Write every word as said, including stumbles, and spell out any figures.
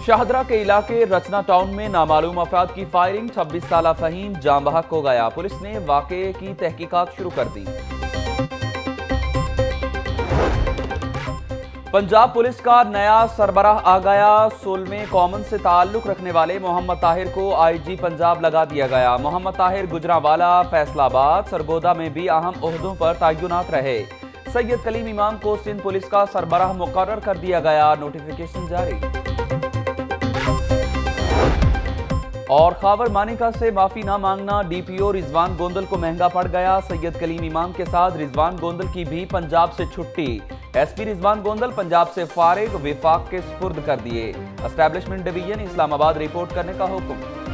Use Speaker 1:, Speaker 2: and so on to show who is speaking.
Speaker 1: शाहदरा के इलाके रचना टाउन में नामालूम अफराद की फायरिंग, छब्बीस साल फहीम जाम बहक हो गया। पुलिस ने वाकये की तहकीकात शुरू कर दी। पंजाब पुलिस का नया सरबराह आ गया। सुलमे कॉमन से ताल्लुक रखने वाले मोहम्मद ताहिर को आई जी पंजाब लगा दिया गया। मोहम्मद ताहिर गुजरांवाला, फैसलाबाद, सरगोदा में भी अहम ओहदों पर तैनात रहे। सैयद कलीम इमाम को सिंध पुलिस का सरबराह मुकर्रर कर दिया गया। नोटिफिकेशन जारी। और खावर मानिका से माफी ना मांगना डीपीओ रिजवान गोंदल को महंगा पड़ गया। सैयद कलीम इमाम के साथ रिजवान गोंदल की भी पंजाब से छुट्टी। एसपी रिजवान गोंदल पंजाब से फारिग, विफाक के सुपुर्द कर दिए। एस्टैब्लिशमेंट डिवीजन इस्लामाबाद रिपोर्ट करने का हुक्म।